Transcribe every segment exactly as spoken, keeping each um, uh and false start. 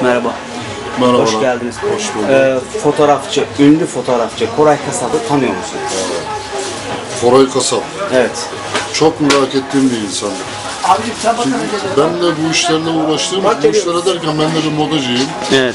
Merhaba. Merhaba. Hoş geldiniz. Hoş bulduk. Ee, fotoğrafçı, ünlü fotoğrafçı Koray Kasap'ı tanıyor musun? Koray Kasap. Evet. Çok merak ettiğim bir insan. Çünkü ben de bu işlerle uğraştığım, bu işlere derken ben de bir modacıyım. Evet.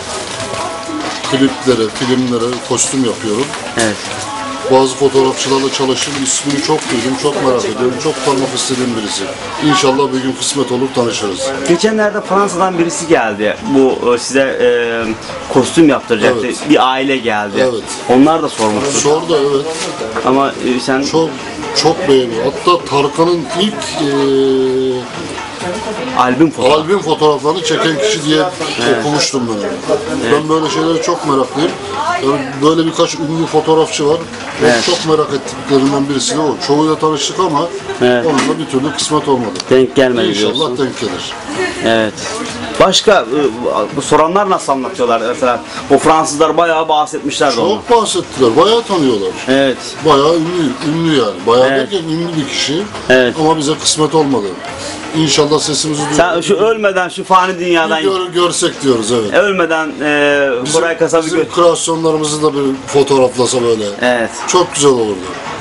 Kliplere, filmlere kostüm yapıyorum. Evet. Bazı fotoğrafçılarla çalıştım, ismini çok duydum, çok merak ediyorum, çok tanımak istediğim birisi. İnşallah bir gün kısmet olur, tanışırız. Geçenlerde Fransa'dan birisi geldi. Bu e, size e, kostüm yaptıracaktı. Evet. Bir aile geldi. Evet. Onlar da sormuştu. Sordu, evet. Ama e, sen Çok çok beğeniyor. Hatta Tarkan'ın ilk eee albüm fotoğrafı. albüm fotoğraflarını çeken kişi diye okumuştum ben. Evet. Ben böyle şeylere çok meraklıyım. Yani böyle birkaç ünlü fotoğrafçı var. Evet. Çok merak ettiklerimden birisi de o. Çoğuyla tanıştık ama Evet. onunla bir türlü kısmet olmadı. Denk gelmedi İnşallah diyorsun. denk gelir. Evet. Başka e, bu soranlar nasıl anlatıyorlar mesela? O Fransızlar bayağı bahsetmişlerdi onu. Çok bahsettiler. Bayağı tanıyorlar. Evet. Bayağı ünlü, ünlü yani. Bayağı Evet. derken ünlü bir kişi. Evet. Ama bize kısmet olmadı. İnşallah sesimizi Sen duyuyoruz. şu ölmeden şu fani dünyadan Gör, görsek diyoruz, evet. ölmeden e, Bizim, Koray Kasap'ı bizim gör. kreasyonlarımızı da bir fotoğraflasa böyle. Evet. Çok güzel olurdu.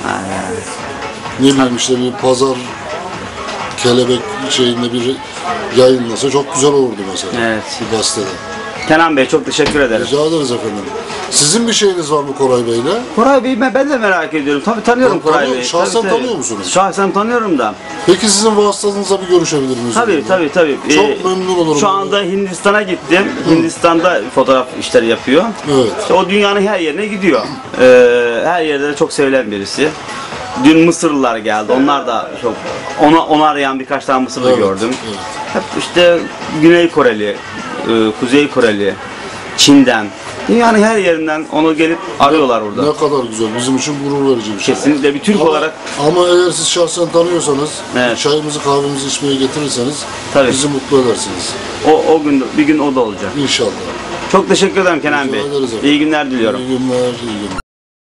Ne bileyim işte bir pazar kelebek şeyinde bir yayınlasa çok güzel olurdu mesela. Evet. Bir gazetede. Kenan Bey çok teşekkür ederim. Rica ederiz efendim. Sizin bir şeyiniz var mı Koray Bey'le? Koray Bey'i ben de merak ediyorum. Tabii tanıyorum Ben Koray tanıyorum. Bey'i. Şahsen Tabii, tabii. tanıyor musunuz? Şahsen tanıyorum da. Peki sizin vasıtanızla bir görüşebilir miyiz? Tabii onunla? tabii tabii. Çok Ee, memnun olurum. Şu anda Hindistan'a gittim. Hindistan'da fotoğraf işleri yapıyor. Evet. İşte o dünyanın her yerine gidiyor. Ee, her yerde de çok sevilen birisi. Dün Mısırlılar geldi. Onlar da çok onu onu arayan birkaç tane Mısırlı Evet, gördüm. evet. Hep işte Güney Koreli, e, Kuzey Koreli, Çin'den, dünyanın her yerinden onu gelip arıyorlar burada. Ne kadar güzel. Bizim için gurur verici bir şey. Kesinlikle bir Türk Ama, olarak ama eğer siz şahsen tanıyorsanız, Evet. çayımızı kahvemizi içmeye getirirseniz Tabii. bizi mutlu edersiniz. o o gün bir gün o da olacak. İnşallah. Çok teşekkür ederim Kenan Rica Bey. ederiz efendim. İyi günler diliyorum. İyi günler, iyi günler.